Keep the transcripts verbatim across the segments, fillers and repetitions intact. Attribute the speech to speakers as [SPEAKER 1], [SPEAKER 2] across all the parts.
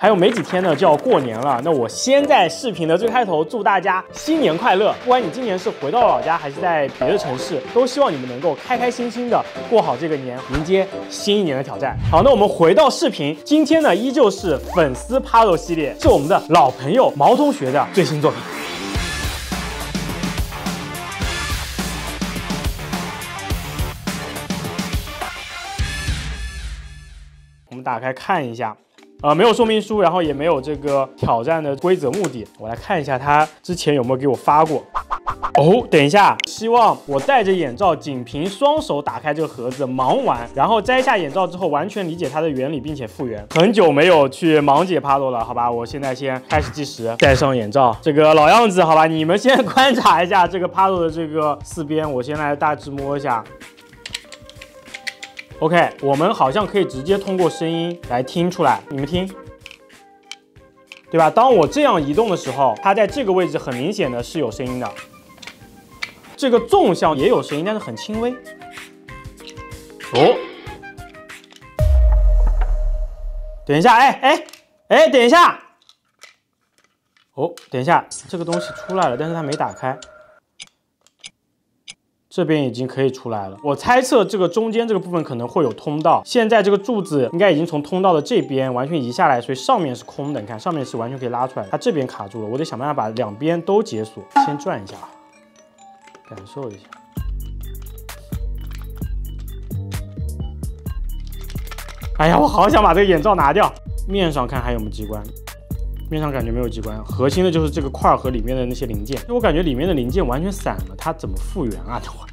[SPEAKER 1] 还有没几天呢就要过年了，那我先在视频的最开头祝大家新年快乐！不管你今年是回到老家还是在别的城市，都希望你们能够开开心心的过好这个年，迎接新一年的挑战。好，那我们回到视频，今天呢依旧是粉丝 Puzzle 系列，是我们的老朋友毛同学的最新作品。 我们打开看一下，呃，没有说明书，然后也没有这个挑战的规则目的。我来看一下他之前有没有给我发过。哦，等一下，希望我戴着眼罩，仅凭双手打开这个盒子，盲玩，然后摘下眼罩之后，完全理解它的原理，并且复原。很久没有去盲解Puzzle了，好吧？我现在先开始计时，戴上眼罩，这个老样子，好吧？你们先观察一下这个Puzzle的这个四边，我先来大致摸一下。 OK， 我们好像可以直接通过声音来听出来，你们听，对吧？当我这样移动的时候，它在这个位置很明显的是有声音的。这个纵向也有声音，但是很轻微。哦，等一下，哎哎哎，等一下。哦，等一下，这个东西出来了，但是它没打开。 这边已经可以出来了，我猜测这个中间这个部分可能会有通道。现在这个柱子应该已经从通道的这边完全移下来，所以上面是空的。你看上面是完全可以拉出来的，它这边卡住了，我得想办法把两边都解锁。先转一下，感受一下。哎呀，我好想把这个眼罩拿掉。面上看还有没有机关？ 面上感觉没有机关，核心的就是这个块和里面的那些零件。我感觉里面的零件完全散了，它怎么复原啊？等会儿。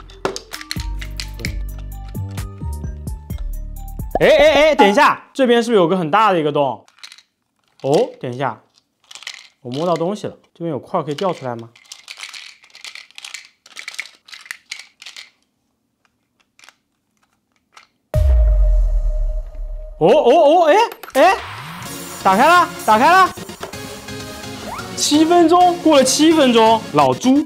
[SPEAKER 1] 哎哎哎，等一下，这边是不是有个很大的一个洞？哦，等一下，我摸到东西了，这边有块可以掉出来吗？哦哦哦，哎哎，打开了，打开了。 七分钟过了，七分钟，老朱，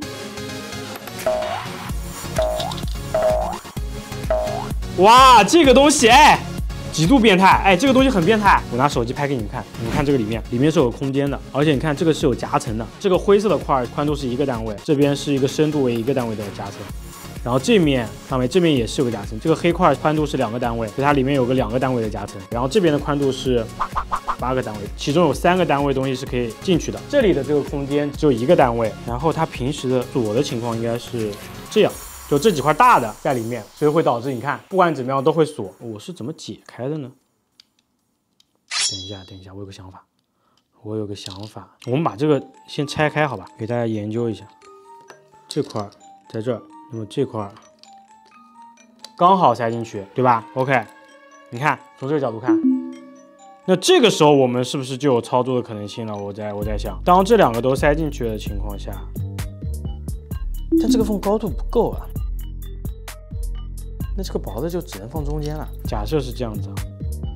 [SPEAKER 1] 哇，这个东西哎，极度变态，哎，这个东西很变态。我拿手机拍给你们看，你们看这个里面，里面是有空间的，而且你看这个是有夹层的。这个灰色的块宽度是一个单位，这边是一个深度为一个单位的夹层，然后这面上面这边也是有个夹层，这个黑块宽度是两个单位，所以它里面有个两个单位的夹层，然后这边的宽度是。 八个单位，其中有三个单位东西是可以进去的。这里的这个空间只有一个单位，然后它平时的锁的情况应该是这样，就这几块大的在里面，所以会导致你看，不管怎么样都会锁。我是怎么解开的呢？等一下，等一下，我有个想法，我有个想法，我们把这个先拆开，好吧？给大家研究一下。这块在这儿，那么这块刚好塞进去，对吧 ？OK， 你看，从这个角度看。 那这个时候我们是不是就有操作的可能性了？我在我在想，当这两个都塞进去的情况下，但这个缝高度不够啊，那这个薄的就只能放中间了。假设是这样子啊，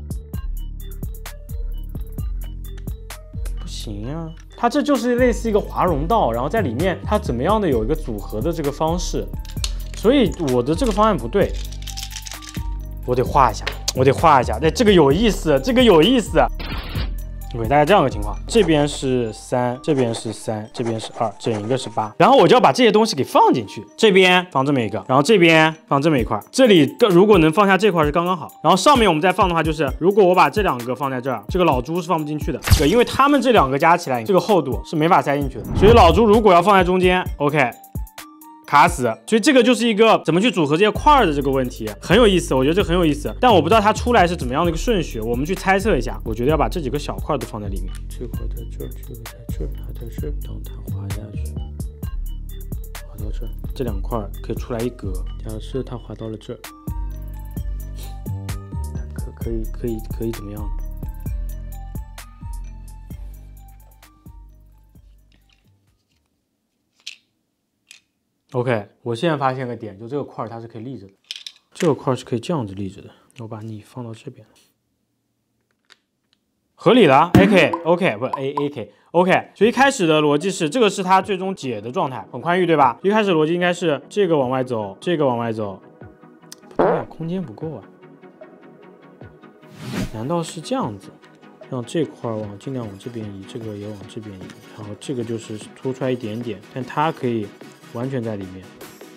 [SPEAKER 1] 不行啊，它这就是类似一个华容道，然后在里面它怎么样的有一个组合的这个方式，所以我的这个方案不对，我得画一下。 我得画一下，哎，这个有意思，这个有意思。我给大家这样的情况，这边是三，这边是三，这边是二，整一个是八。然后我就要把这些东西给放进去，这边放这么一个，然后这边放这么一块。这里如果能放下这块是刚刚好。然后上面我们再放的话，就是如果我把这两个放在这儿，这个老朱是放不进去的。对，因为他们这两个加起来，这个厚度是没法塞进去的。所以老朱如果要放在中间 ，OK。 卡死，所以这个就是一个怎么去组合这些块的这个问题，很有意思，我觉得这很有意思，但我不知道它出来是怎么样的一个顺序，我们去猜测一下。我觉得要把这几个小块都放在里面，这块在这儿，这个在这儿，它在这儿，等它滑下去，滑到这儿，这两块可以出来一格。假设它滑到了这儿，可可以可以可以怎么样？ OK， 我现在发现个点，就这个块它是可以立着的，这个块是可以这样子立着的。我把你放到这边，合理的 A K OK 不 A A K OK。所以一开始的逻辑是，这个是它最终解的状态，很宽裕，对吧？一开始逻辑应该是这个往外走，这个往外走，不对啊，空间不够啊。难道是这样子？ 让这块往尽量往这边移，这个也往这边移，然后这个就是凸出来一点点，但它可以完全在里面。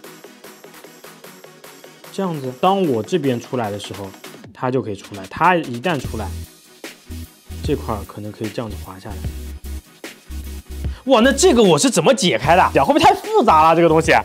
[SPEAKER 1] 这样子，当我这边出来的时候，它就可以出来。它一旦出来，这块可能可以这样子滑下来。哇，那这个我是怎么解开的？会不会太复杂了？这个东西。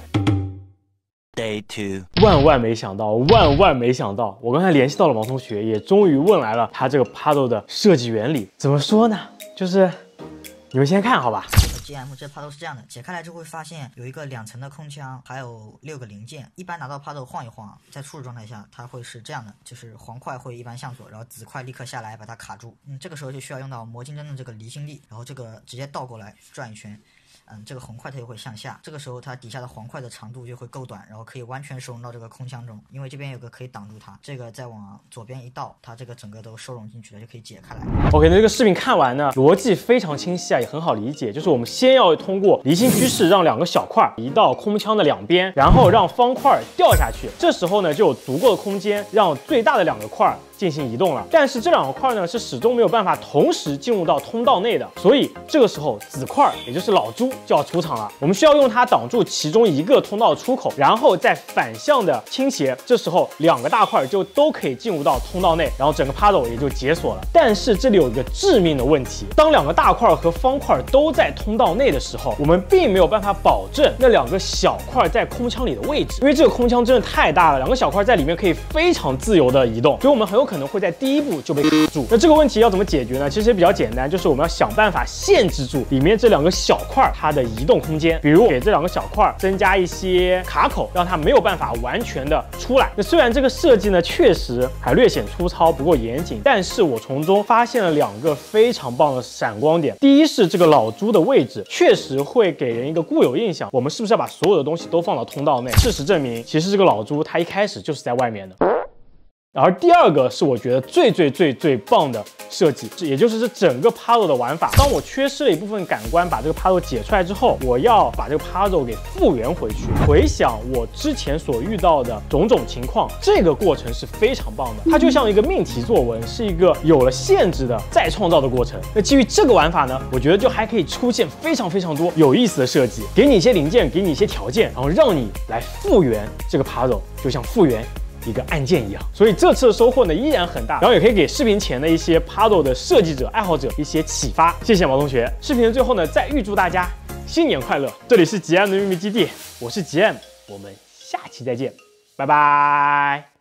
[SPEAKER 2] Day two，
[SPEAKER 1] 万万没想到，万万没想到，我刚才联系到了毛同学，也终于问来了他这个 paddle 的设计原理。怎么说呢？就是你们先看好吧。
[SPEAKER 3] G M 这 paddle 是这样的，解开来之后会发现有一个两层的空腔，还有六个零件。一般拿到 paddle 晃一晃，在初始状态下，它会是这样的，就是黄块会一般向左，然后紫块立刻下来把它卡住。嗯，这个时候就需要用到魔晶针的这个离心力，然后这个直接倒过来转一圈。 嗯，这个红块它就会向下，这个时候它底下的黄块的长度就会够短，然后可以完全收容到这个空腔中，因为这边有个可以挡住它，这个再往左边一倒，它这个整个都收容进去了，就可以解开来。
[SPEAKER 1] OK， 那这个视频看完呢，逻辑非常清晰啊，也很好理解，就是我们先要通过离心趋势让两个小块移到空腔的两边，然后让方块掉下去，这时候呢就有足够的空间让最大的两个块 进行移动了，但是这两个块呢是始终没有办法同时进入到通道内的，所以这个时候紫块也就是老朱就要出场了。我们需要用它挡住其中一个通道出口，然后再反向的倾斜，这时候两个大块就都可以进入到通道内，然后整个 paddle 也就解锁了。但是这里有一个致命的问题，当两个大块和方块都在通道内的时候，我们并没有办法保证那两个小块在空腔里的位置，因为这个空腔真的太大了，两个小块在里面可以非常自由的移动，所以我们很有可能会在第一步就被卡住。那这个问题要怎么解决呢？其实也比较简单，就是我们要想办法限制住里面这两个小块它的移动空间，比如给这两个小块增加一些卡口，让它没有办法完全的出来。那虽然这个设计呢确实还略显粗糙，不过严谨，但是我从中发现了两个非常棒的闪光点。第一是这个老朱的位置确实会给人一个固有印象，我们是不是要把所有的东西都放到通道内？事实证明，其实这个老朱他一开始就是在外面的。 而第二个是我觉得最最最最棒的设计，也就是这整个 paddle 的玩法。当我缺失了一部分感官，把这个 paddle 解出来之后，我要把这个 paddle 给复原回去。回想我之前所遇到的种种情况，这个过程是非常棒的。它就像一个命题作文，是一个有了限制的再创造的过程。那基于这个玩法呢，我觉得就还可以出现非常非常多有意思的设计，给你一些零件，给你一些条件，然后让你来复原这个 paddle， 就像复原 一个按键一样，所以这次的收获呢依然很大，然后也可以给视频前的一些 paddle 的设计者、爱好者一些启发。谢谢毛同学。视频的最后呢，再预祝大家新年快乐！这里是吉安的秘密基地，我是吉安，我们下期再见，拜拜。